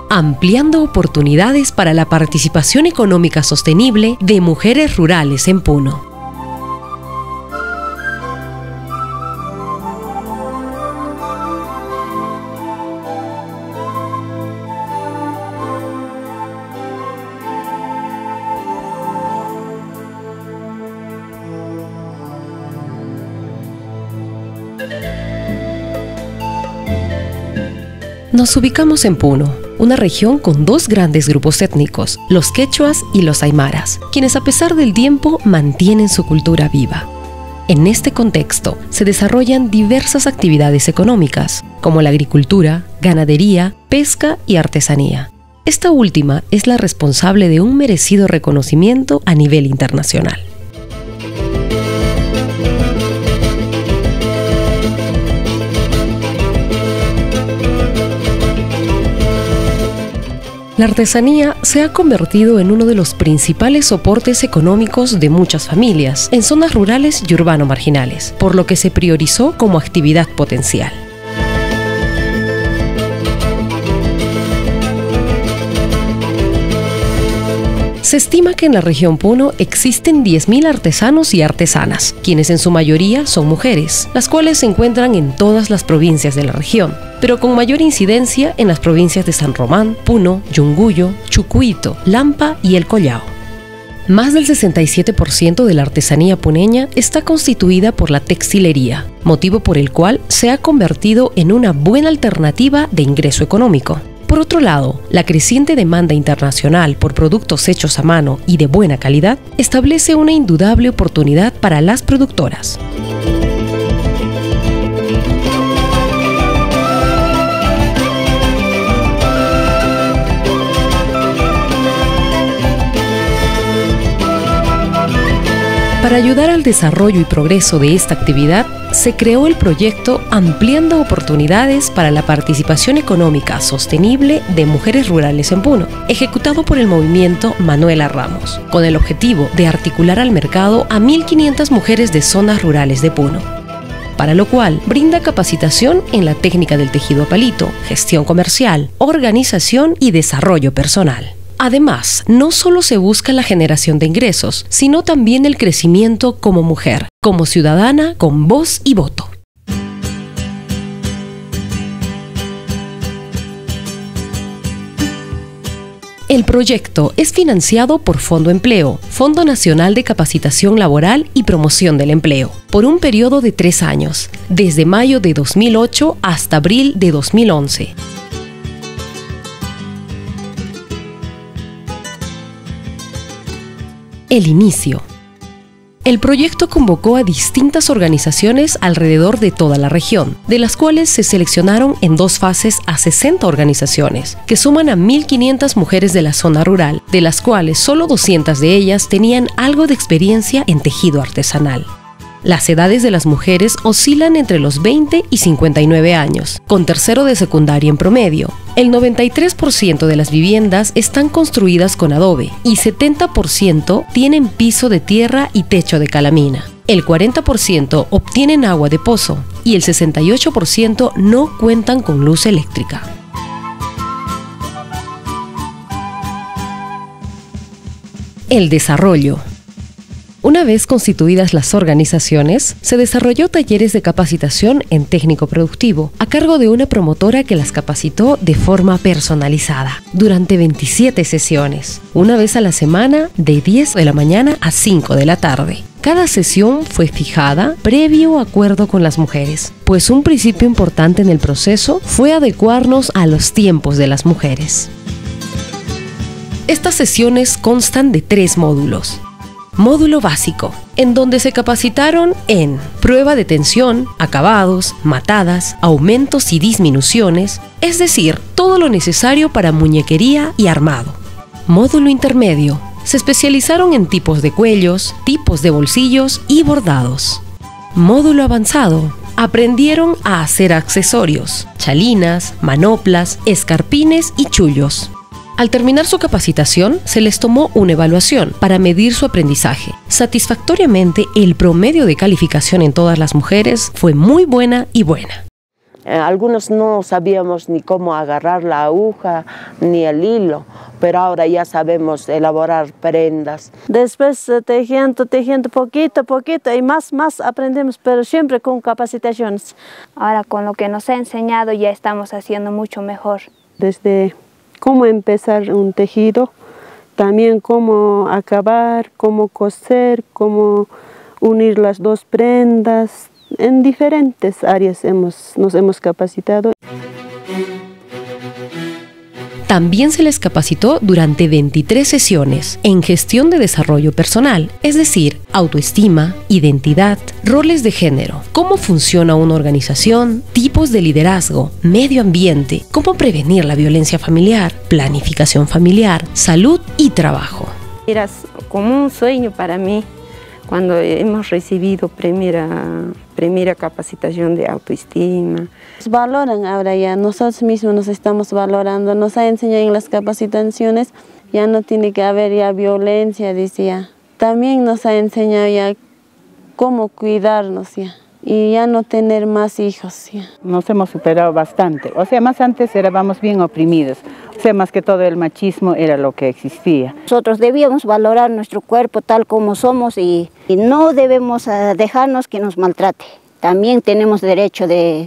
ampliando oportunidades para la participación económica sostenible de mujeres rurales en Puno. Nos ubicamos en Puno, una región con dos grandes grupos étnicos, los quechuas y los aymaras, quienes a pesar del tiempo mantienen su cultura viva. En este contexto se desarrollan diversas actividades económicas, como la agricultura, ganadería, pesca y artesanía. Esta última es la responsable de un merecido reconocimiento a nivel internacional. La artesanía se ha convertido en uno de los principales soportes económicos de muchas familias en zonas rurales y urbano-marginales, por lo que se priorizó como actividad potencial. Se estima que en la región Puno existen 10.000 artesanos y artesanas, quienes en su mayoría son mujeres, las cuales se encuentran en todas las provincias de la región, pero con mayor incidencia en las provincias de San Román, Puno, Yunguyo, Chucuito, Lampa y El Collao. Más del 67% de la artesanía puneña está constituida por la textilería, motivo por el cual se ha convertido en una buena alternativa de ingreso económico. Por otro lado, la creciente demanda internacional por productos hechos a mano y de buena calidad establece una indudable oportunidad para las productoras. Para ayudar al desarrollo y progreso de esta actividad, se creó el proyecto Ampliando Oportunidades para la Participación Económica Sostenible de Mujeres Rurales en Puno, ejecutado por el movimiento Manuela Ramos, con el objetivo de articular al mercado a 1.500 mujeres de zonas rurales de Puno, para lo cual brinda capacitación en la técnica del tejido a palito, gestión comercial, organización y desarrollo personal. Además, no solo se busca la generación de ingresos, sino también el crecimiento como mujer, como ciudadana con voz y voto. El proyecto es financiado por Fondo Empleo, Fondo Nacional de Capacitación Laboral y Promoción del Empleo, por un periodo de 3 años, desde mayo de 2008 hasta abril de 2011. El inicio. El proyecto convocó a distintas organizaciones alrededor de toda la región, de las cuales se seleccionaron en 2 fases a 60 organizaciones, que suman a 1.500 mujeres de la zona rural, de las cuales solo 200 de ellas tenían algo de experiencia en tejido artesanal. Las edades de las mujeres oscilan entre los 20 y 59 años, con tercero de secundaria en promedio. El 93% de las viviendas están construidas con adobe y 70% tienen piso de tierra y techo de calamina. El 40% obtienen agua de pozo y el 68% no cuentan con luz eléctrica. El desarrollo. Una vez constituidas las organizaciones, se desarrolló talleres de capacitación en técnico productivo, a cargo de una promotora que las capacitó de forma personalizada, durante 27 sesiones, una vez a la semana, de 10 de la mañana a 5 de la tarde. Cada sesión fue fijada previo acuerdo con las mujeres, pues un principio importante en el proceso fue adecuarnos a los tiempos de las mujeres. Estas sesiones constan de 3 módulos. Módulo básico, en donde se capacitaron en prueba de tensión, acabados, matadas, aumentos y disminuciones, es decir, todo lo necesario para muñequería y armado. Módulo intermedio, se especializaron en tipos de cuellos, tipos de bolsillos y bordados. Módulo avanzado, aprendieron a hacer accesorios, chalinas, manoplas, escarpines y chullos. Al terminar su capacitación, se les tomó una evaluación para medir su aprendizaje. Satisfactoriamente, el promedio de calificación en todas las mujeres fue muy buena y buena. Algunos no sabíamos ni cómo agarrar la aguja ni el hilo, pero ahora ya sabemos elaborar prendas. Después tejiendo poquito a poquito y más aprendemos, pero siempre con capacitaciones. Ahora con lo que nos ha enseñado ya estamos haciendo mucho mejor. Desde cómo empezar un tejido, también cómo acabar, cómo coser, cómo unir las dos prendas. En diferentes áreas nos hemos capacitado. También se les capacitó durante 23 sesiones en gestión de desarrollo personal, es decir, autoestima, identidad, roles de género, cómo funciona una organización, tipos de liderazgo, medio ambiente, cómo prevenir la violencia familiar, planificación familiar, salud y trabajo. Era como un sueño para mí cuando hemos recibido primera capacitación de autoestima. Nos valoran ahora ya, nosotros mismos nos estamos valorando, nos ha enseñado en las capacitaciones, ya no tiene que haber ya violencia, decía. También nos ha enseñado ya cómo cuidarnos ya. Y ya no tener más hijos. Ya. Nos hemos superado bastante, o sea, más antes éramos bien oprimidos, o sea, más que todo el machismo era lo que existía. Nosotros debíamos valorar nuestro cuerpo tal como somos y no debemos dejarnos que nos maltrate. También tenemos derecho de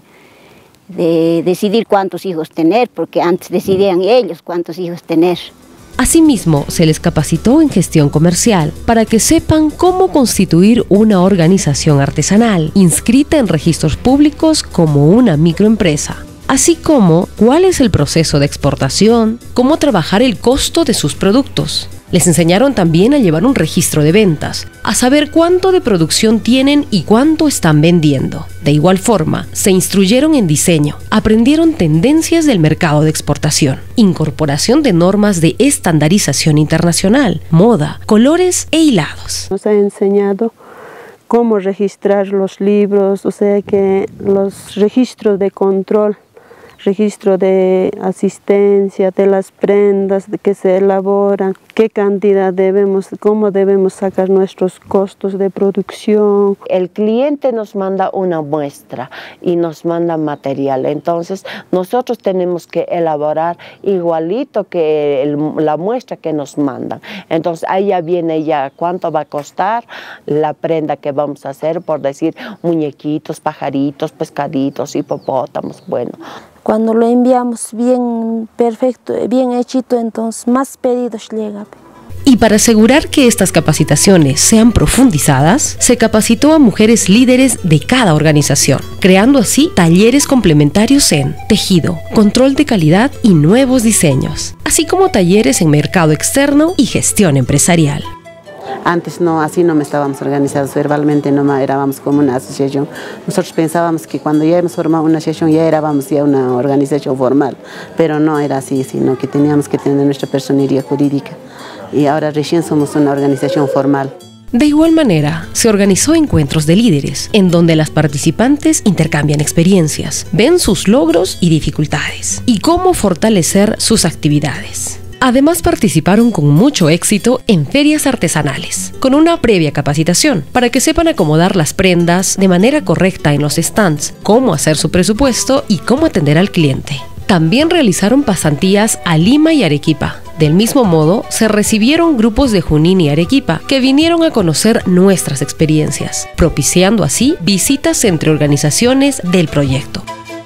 decidir cuántos hijos tener, porque antes decidían ellos cuántos hijos tener. Asimismo, se les capacitó en gestión comercial para que sepan cómo constituir una organización artesanal inscrita en registros públicos como una microempresa, así como cuál es el proceso de exportación, cómo trabajar el costo de sus productos. Les enseñaron también a llevar un registro de ventas, a saber cuánto de producción tienen y cuánto están vendiendo. De igual forma, se instruyeron en diseño, aprendieron tendencias del mercado de exportación, incorporación de normas de estandarización internacional, moda, colores e hilados. Nos ha enseñado cómo registrar los libros, o sea que los registros de control, registro de asistencia, de las prendas que se elaboran, qué cantidad debemos, cómo debemos sacar nuestros costos de producción. El cliente nos manda una muestra y nos manda material, entonces nosotros tenemos que elaborar igualito que la muestra que nos mandan. Entonces ahí ya viene ya cuánto va a costar la prenda que vamos a hacer, por decir muñequitos, pajaritos, pescaditos, hipopótamos, bueno. Cuando lo enviamos bien perfecto, bien hechito, entonces más pedidos llegan. Y para asegurar que estas capacitaciones sean profundizadas, se capacitó a mujeres líderes de cada organización, creando así talleres complementarios en tejido, control de calidad y nuevos diseños, así como talleres en mercado externo y gestión empresarial. Antes no, así no estábamos organizados verbalmente, no éramos como una asociación. Nosotros pensábamos que cuando ya hemos formado una asociación ya éramos ya una organización formal, pero no era así, sino que teníamos que tener nuestra personería jurídica y ahora recién somos una organización formal. De igual manera, se organizó encuentros de líderes, en donde las participantes intercambian experiencias, ven sus logros y dificultades, y cómo fortalecer sus actividades. Además, participaron con mucho éxito en ferias artesanales, con una previa capacitación para que sepan acomodar las prendas de manera correcta en los stands, cómo hacer su presupuesto y cómo atender al cliente. También realizaron pasantías a Lima y Arequipa. Del mismo modo, se recibieron grupos de Junín y Arequipa que vinieron a conocer nuestras experiencias, propiciando así visitas entre organizaciones del proyecto.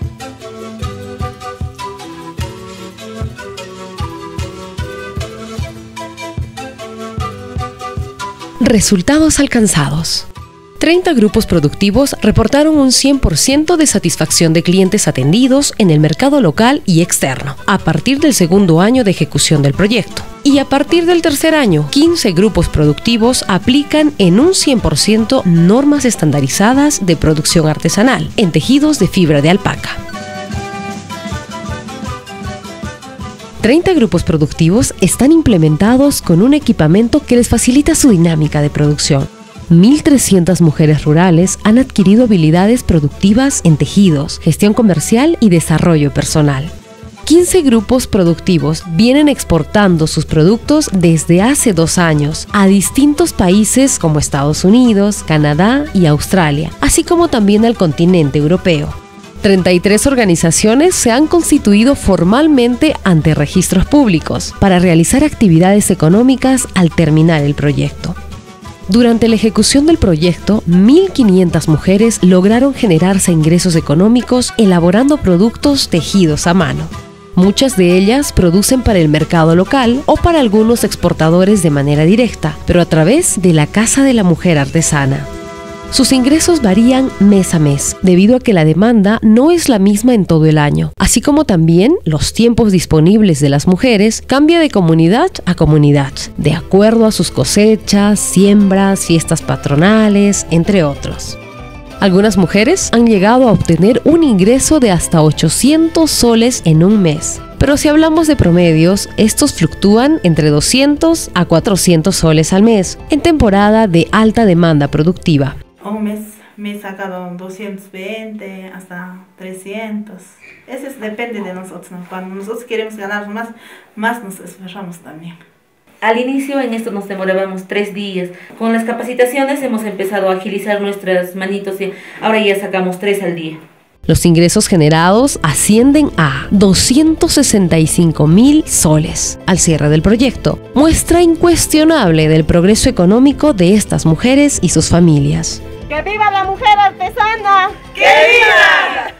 Resultados alcanzados. 30 grupos productivos reportaron un 100% de satisfacción de clientes atendidos en el mercado local y externo, a partir del segundo año de ejecución del proyecto. Y a partir del tercer año, 15 grupos productivos aplican en un 100% normas estandarizadas de producción artesanal en tejidos de fibra de alpaca. 30 grupos productivos están implementados con un equipamiento que les facilita su dinámica de producción. 1.300 mujeres rurales han adquirido habilidades productivas en tejidos, gestión comercial y desarrollo personal. 15 grupos productivos vienen exportando sus productos desde hace 2 años a distintos países como Estados Unidos, Canadá y Australia, así como también al continente europeo. 33 organizaciones se han constituido formalmente ante registros públicos para realizar actividades económicas al terminar el proyecto. Durante la ejecución del proyecto, 1.500 mujeres lograron generarse ingresos económicos elaborando productos tejidos a mano. Muchas de ellas producen para el mercado local o para algunos exportadores de manera directa, pero a través de la Casa de la Mujer Artesana. Sus ingresos varían mes a mes, debido a que la demanda no es la misma en todo el año, así como también los tiempos disponibles de las mujeres cambia de comunidad a comunidad, de acuerdo a sus cosechas, siembras, fiestas patronales, entre otros. Algunas mujeres han llegado a obtener un ingreso de hasta 800 soles en un mes. Pero si hablamos de promedios, estos fluctúan entre 200 a 400 soles al mes, en temporada de alta demanda productiva. Un mes me he sacado 220 hasta 300. Eso depende de nosotros, ¿no? Cuando nosotros queremos ganar más nos esforzamos también. Al inicio en esto nos demorábamos 3 días. Con las capacitaciones hemos empezado a agilizar nuestras manitos y ahora ya sacamos 3 al día. Los ingresos generados ascienden a 265.000 soles al cierre del proyecto, muestra incuestionable del progreso económico de estas mujeres y sus familias. ¡Que viva la mujer artesana! ¡Que viva!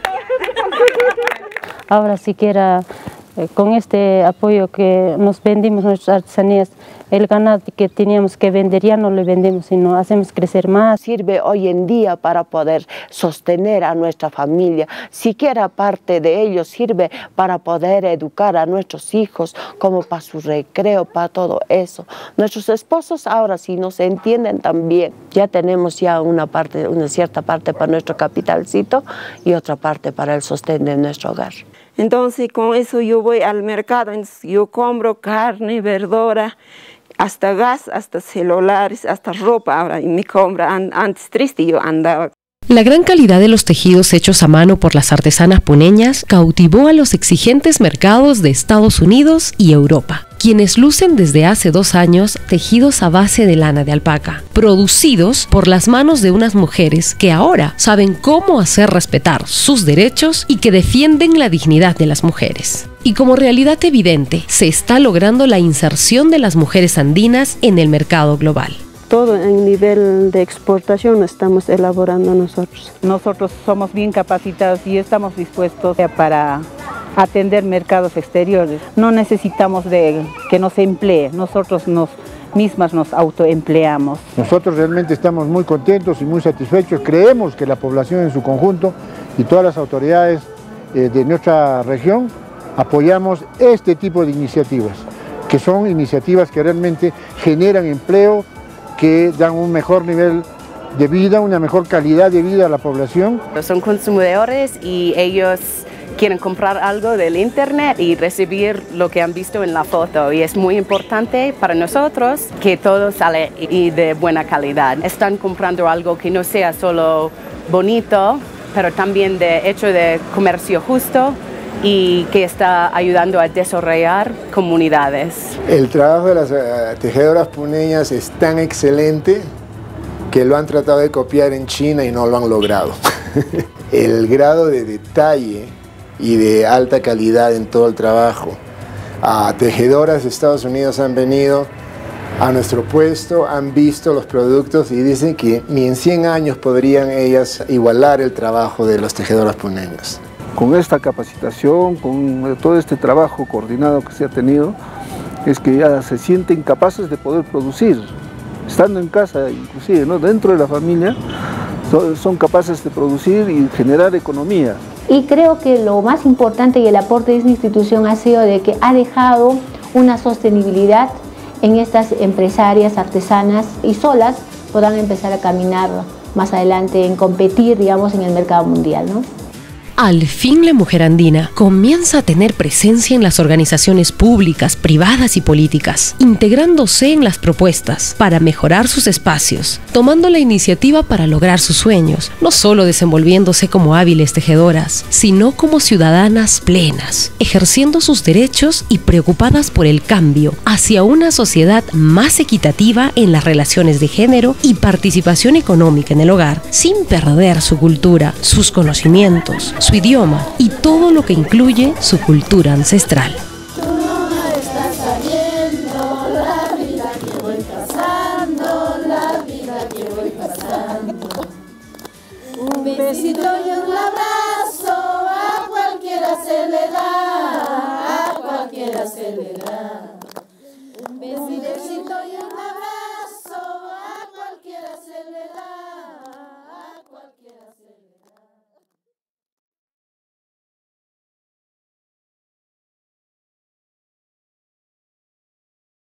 Ahora siquiera con este apoyo que nos vendimos nuestras artesanías, el ganado que teníamos que vender ya no lo vendemos, sino hacemos crecer más. Sirve hoy en día para poder sostener a nuestra familia. Siquiera parte de ello sirve para poder educar a nuestros hijos, como para su recreo, para todo eso. Nuestros esposos ahora sí nos entienden también. Ya tenemos ya una cierta parte para nuestro capitalcito y otra parte para el sostén de nuestro hogar. Entonces con eso yo voy al mercado, yo compro carne, verdura, hasta gas, hasta celulares, hasta ropa ahora, y me compra. Antes triste yo andaba. La gran calidad de los tejidos hechos a mano por las artesanas puneñas cautivó a los exigentes mercados de Estados Unidos y Europa, quienes lucen desde hace 2 años tejidos a base de lana de alpaca, producidos por las manos de unas mujeres que ahora saben cómo hacer respetar sus derechos y que defienden la dignidad de las mujeres. Y como realidad evidente, se está logrando la inserción de las mujeres andinas en el mercado global. Todo en nivel de exportación estamos elaborando nosotros. Nosotros somos bien capacitados y estamos dispuestos para atender mercados exteriores. No necesitamos de que nos emplee, nosotros mismas nos autoempleamos. Nosotros realmente estamos muy contentos y muy satisfechos. Creemos que la población en su conjunto y todas las autoridades de nuestra región apoyamos este tipo de iniciativas, que son iniciativas que realmente generan empleo, que dan un mejor nivel de vida, una mejor calidad de vida a la población. Son consumidores y ellos quieren comprar algo del internet y recibir lo que han visto en la foto, y es muy importante para nosotros que todo sale y de buena calidad. Están comprando algo que no sea solo bonito, pero también de hecho de comercio justo y que está ayudando a desarrollar comunidades. El trabajo de las tejedoras puneñas es tan excelente que lo han tratado de copiar en China y no lo han logrado. El grado de detalle y de alta calidad en todo el trabajo. Tejedoras de Estados Unidos han venido a nuestro puesto, han visto los productos y dicen que ni en 100 años podrían ellas igualar el trabajo de las tejedoras puneñas. Con esta capacitación, con todo este trabajo coordinado que se ha tenido, es que ya se sienten capaces de poder producir, estando en casa inclusive, ¿no? Dentro de la familia, son capaces de producir y generar economía. Y creo que lo más importante y el aporte de esta institución ha sido de que ha dejado una sostenibilidad en estas empresarias, artesanas y solas puedan empezar a caminar más adelante en competir, digamos, en el mercado mundial, ¿no? Al fin la mujer andina comienza a tener presencia en las organizaciones públicas, privadas y políticas, integrándose en las propuestas para mejorar sus espacios, tomando la iniciativa para lograr sus sueños, no solo desenvolviéndose como hábiles tejedoras, sino como ciudadanas plenas, ejerciendo sus derechos y preocupadas por el cambio hacia una sociedad más equitativa en las relaciones de género y participación económica en el hogar, sin perder su cultura, sus conocimientos, su idioma y todo lo que incluye su cultura ancestral. Un besito y un abrazo a cualquiera se le da, a cualquiera se le da.